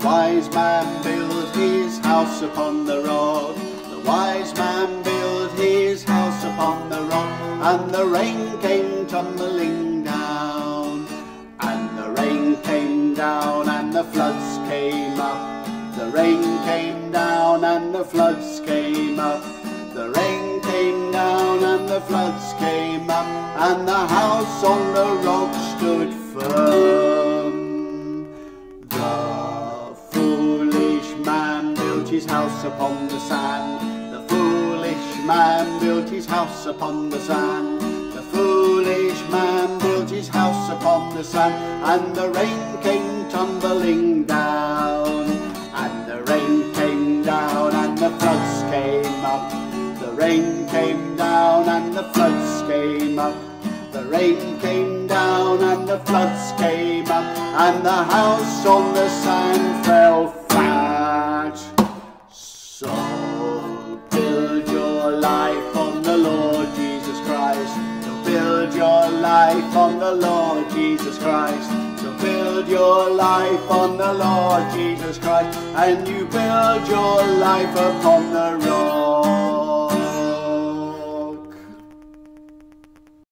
wise man built his house upon the rock. The wise man built his house upon the rock, and the rain came tumbling down. And the rain came down, and the floods came up. The rain came down, and the floods came up. The rain came down, and the floods came up, and the house on the rock stood firm. The foolish man built his house upon the sand. The foolish man built his house upon the sand. The foolish man built his house upon the sand, and the rain came tumbling down. And the rain came down, and the floods came up. The rain came down, and the floods came up. The rain came down, and the floods came up, and the house on the sand fell flat. So build your life on the Lord Jesus Christ. So build your life on the Lord Jesus Christ. So build your life on the Lord Jesus Christ, and you build your life upon the rock.